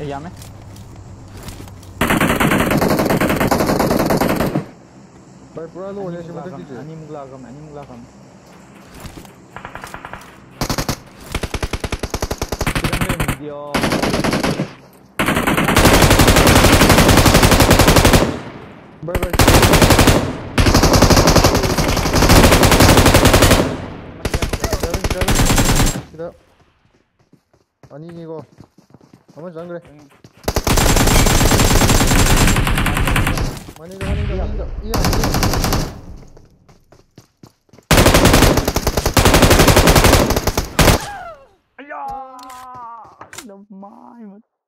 llame. Vai pura lo ne shima taki je. Ani muglagam. Tirame video. Bye. Tidak. Ani 이거 가만 안 그래. 많이 가. 이야. Aiyah, lemah.